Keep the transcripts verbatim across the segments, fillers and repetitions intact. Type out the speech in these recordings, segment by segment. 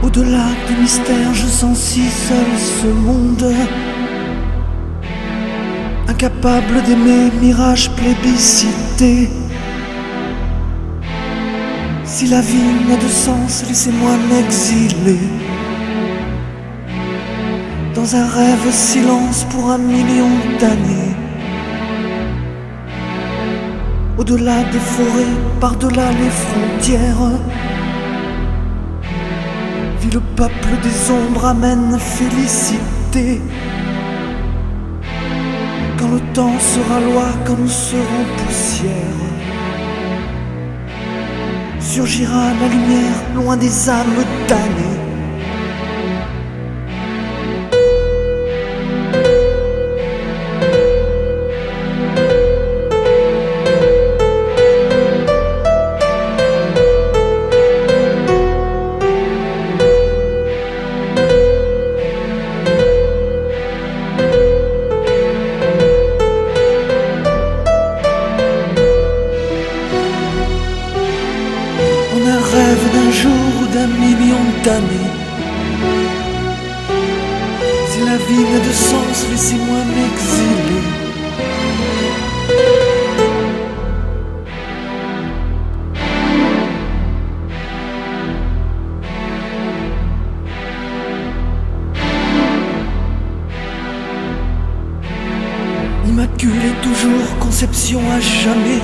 Au-delà des mystères, je sens si seul ce monde, incapable d'aimer, mirage plébiscité. Si la vie n'a de sens, laissez-moi m'exiler dans un rêve silence pour un million d'années. Au-delà des forêts, par-delà les frontières, vit le peuple des ombres, amène félicité. Quand le temps sera loi, quand nous serons poussière, surgira la lumière loin des âmes damnées. Rêve d'un jour ou d'un million d'années. Si la vie n'a de sens, laissez-moi m'exiler immaculée toujours, conception à jamais.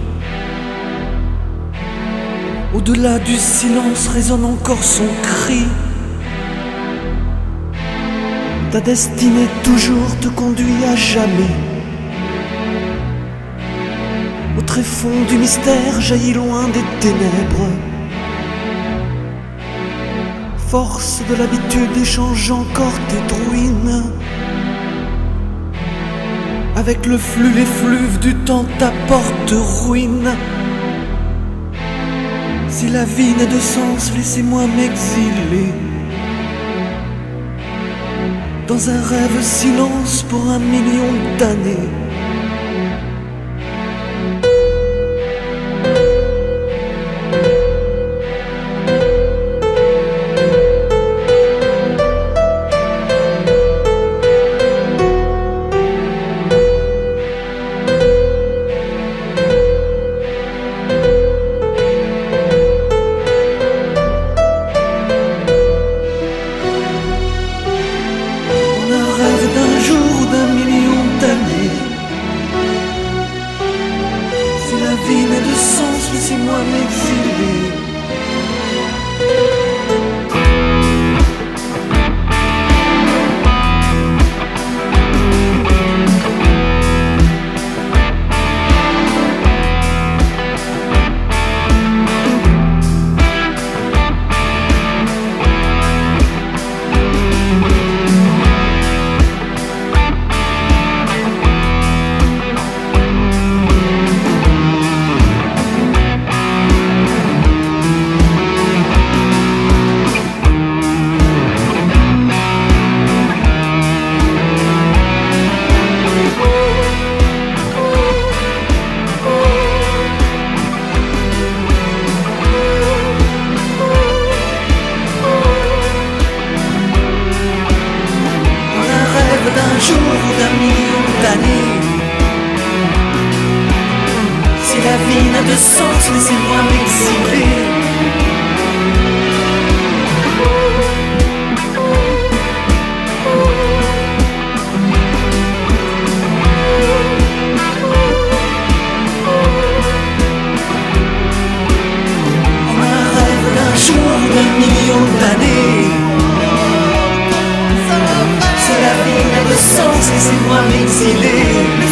Au-delà du silence résonne encore son cri. Ta destinée toujours te conduit à jamais. Au tréfonds du mystère jaillit loin des ténèbres. Force de l'habitude échange encore tes ruines. Avec le flux, les fleuves du temps t'apportent ruine. Si la vie n'a de sens, laissez-moi m'exiler dans un rêve silence pour un million d'années. La vie n'a de sens, laissez-moi m'exiler. D'un jour, d'un million d'années. Si la vie n'a de sens, laissez-moi m'exiler. En un rêve d'un jour, d'un million d'années. Si la vie n'a de sens, laissez-moi m'exiler.